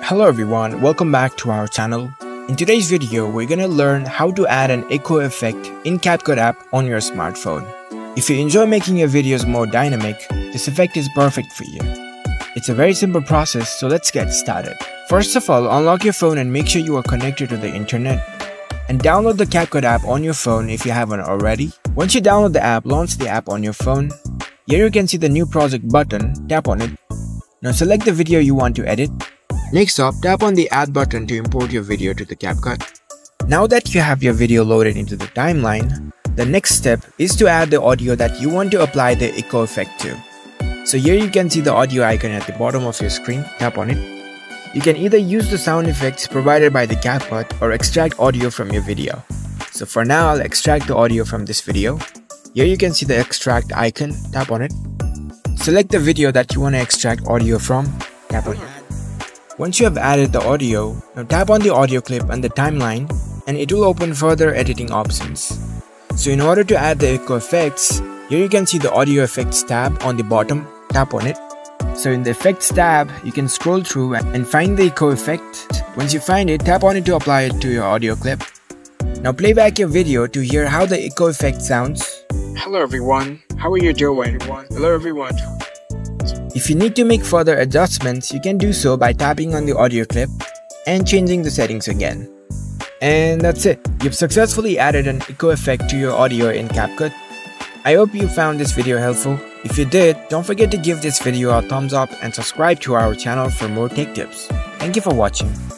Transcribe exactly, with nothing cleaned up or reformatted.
Hello everyone, welcome back to our channel. In today's video, we're gonna learn how to add an echo effect in CapCut app on your smartphone. If you enjoy making your videos more dynamic, this effect is perfect for you. It's a very simple process, so let's get started. First of all, unlock your phone and make sure you are connected to the internet. And download the CapCut app on your phone if you haven't already. Once you download the app, launch the app on your phone. Here you can see the new project button, tap on it. Now select the video you want to edit. Next up, tap on the add button to import your video to the CapCut. Now that you have your video loaded into the timeline, the next step is to add the audio that you want to apply the echo effect to. So here you can see the audio icon at the bottom of your screen, tap on it. You can either use the sound effects provided by the CapCut or extract audio from your video. So for now, I'll extract the audio from this video. Here you can see the extract icon, tap on it. Select the video that you want to extract audio from, tap on it. Once you have added the audio, now tap on the audio clip and the timeline and it will open further editing options. So in order to add the echo effects, here you can see the audio effects tab on the bottom, tap on it. So in the effects tab, you can scroll through and find the echo effect. Once you find it, tap on it to apply it to your audio clip. Now play back your video to hear how the echo effect sounds. Hello everyone, how are you doing? Hello everyone. If you need to make further adjustments, you can do so by tapping on the audio clip and changing the settings again. And that's it. You've successfully added an echo effect to your audio in CapCut. I hope you found this video helpful. If you did, don't forget to give this video a thumbs up and subscribe to our channel for more tech tips. Thank you for watching.